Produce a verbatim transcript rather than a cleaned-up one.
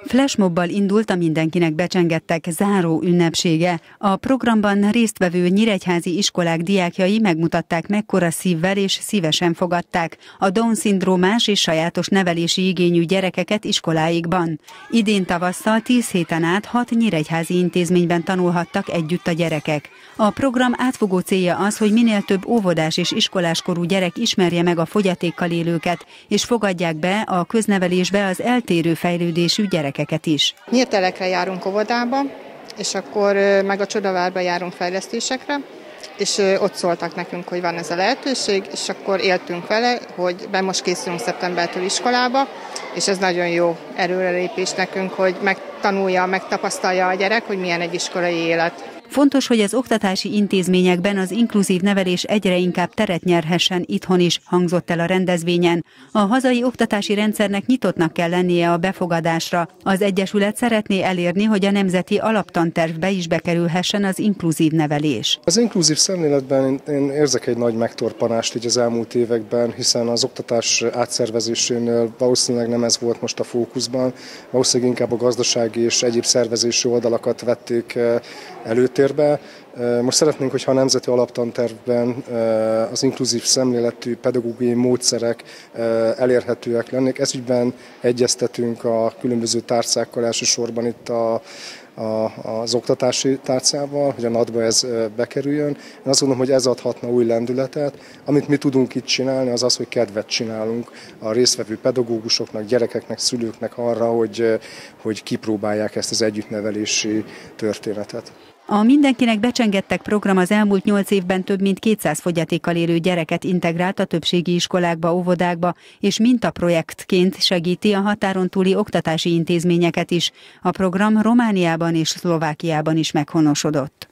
Flashmobbal indult a Mindenkinek becsengettek záró ünnepsége. A programban résztvevő nyíregyházi iskolák diákjai megmutatták, mekkora szívvel és szívesen fogadták a Down-szindrómás és sajátos nevelési igényű gyerekeket iskoláikban. Idén tavasszal tíz héten át hat nyíregyházi intézményben tanulhattak együtt a gyerekek. A program átfogó célja az, hogy minél több óvodás és iskoláskorú gyerek ismerje meg a fogyatékkal élőket, és fogadják be a köznevelésbe az eltérő fejlődésű gyerekeket is. Nyírtelekre járunk óvodába, és akkor meg a Csodavárba járunk fejlesztésekre, és ott szóltak nekünk, hogy van ez a lehetőség, és akkor éltünk vele, hogy be most készülünk szeptembertől iskolába, és ez nagyon jó előrelépés nekünk, hogy megtanulja, megtapasztalja a gyerek, hogy milyen egy iskolai élet. Fontos, hogy az oktatási intézményekben az inkluzív nevelés egyre inkább teret nyerhessen itthon is, hangzott el a rendezvényen. A hazai oktatási rendszernek nyitottnak kell lennie a befogadásra. Az Egyesület szeretné elérni, hogy a nemzeti alaptantervbe is bekerülhessen az inkluzív nevelés. Az inkluzív szemléletben én érzek egy nagy megtorpanást így az elmúlt években, hiszen az oktatás átszervezésénél valószínűleg nem ez volt most a fókuszban, valószínűleg inkább a gazdasági és egyéb szervezési oldalakat vették előtt. Most szeretnénk, hogyha a nemzeti alaptantervben az inkluzív szemléletű pedagógiai módszerek elérhetőek lennék. Ezügyben egyeztetünk a különböző tárcákkal, elsősorban itt a A, az oktatási tárcával, hogy a NAT-ba ez bekerüljön. Én azt gondolom, hogy ez adhatna új lendületet. Amit mi tudunk itt csinálni, az az, hogy kedvet csinálunk a résztvevő pedagógusoknak, gyerekeknek, szülőknek arra, hogy, hogy kipróbálják ezt az együttnevelési történetet. A Mindenkinek becsengettek program az elmúlt nyolc évben több mint kétszáz fogyatékkal élő gyereket integrált a többségi iskolákba, óvodákba, és mintaprojektként segíti a határon túli oktatási intézményeket is. A program Romániában és Szlovákiában is meghonosodott.